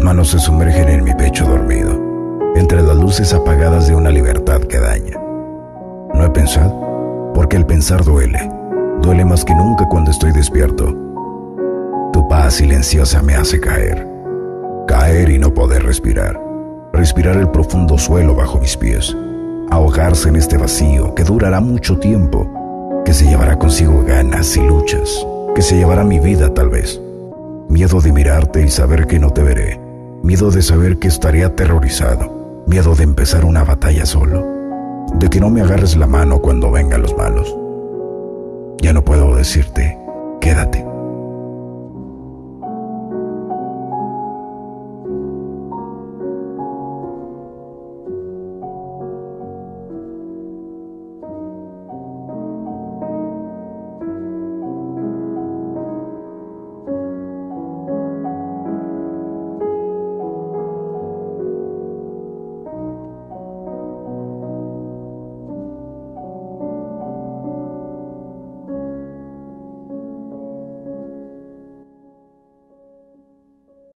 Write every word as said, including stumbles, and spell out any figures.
manos se sumergen en mi pecho dormido, entre las luces apagadas de una libertad que daña. No he pensado, porque el pensar duele, duele más que nunca cuando estoy despierto. Tu paz silenciosa me hace caer, caer y no poder respirar, respirar el profundo suelo bajo mis pies, ahogarse en este vacío que durará mucho tiempo, que se llevará consigo ganas y luchas, que se llevará mi vida tal vez. Miedo de mirarte y saber que no te veré, miedo de saber que estaré aterrorizado, miedo de empezar una batalla solo, de que no me agarres la mano cuando vengan los malos. Ya no puedo decirte, quédate.